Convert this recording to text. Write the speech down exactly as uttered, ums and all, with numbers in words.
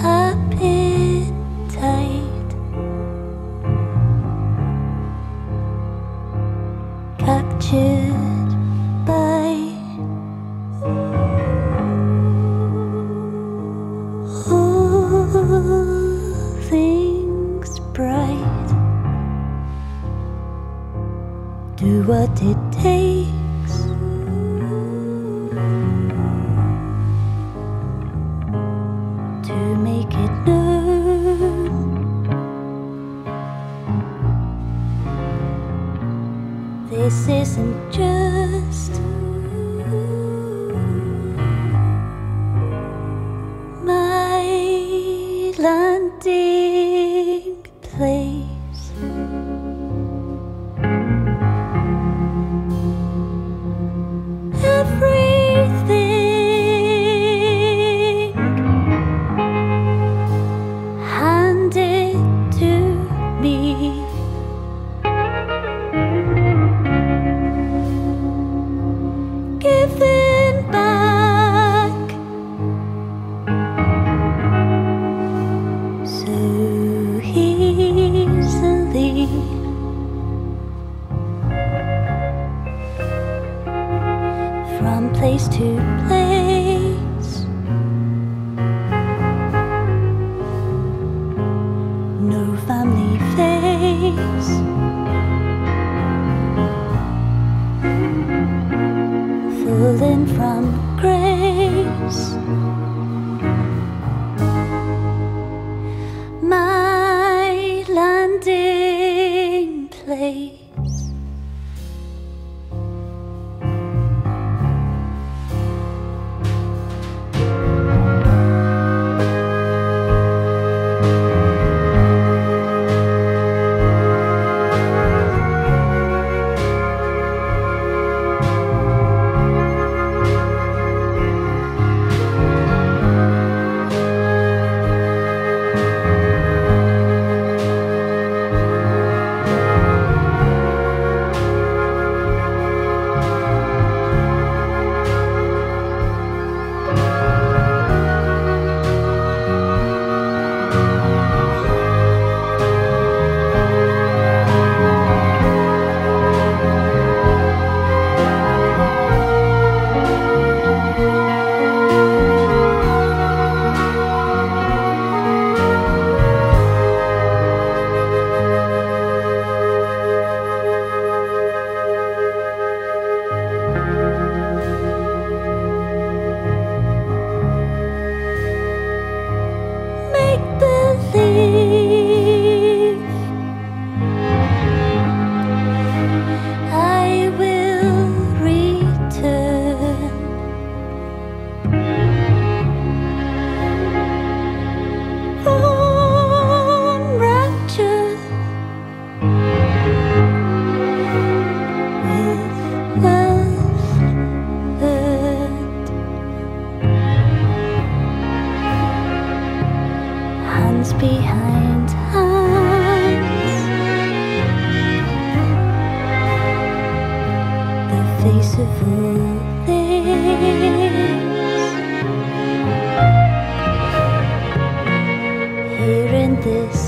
appetite, captured by all things bright. Do what it takes to make it known. This isn't just my landing place. Everything handed to me, given back so easily. From place to place, no family face, fallen from grace. My landing place. Behind hands, the face of all things here in this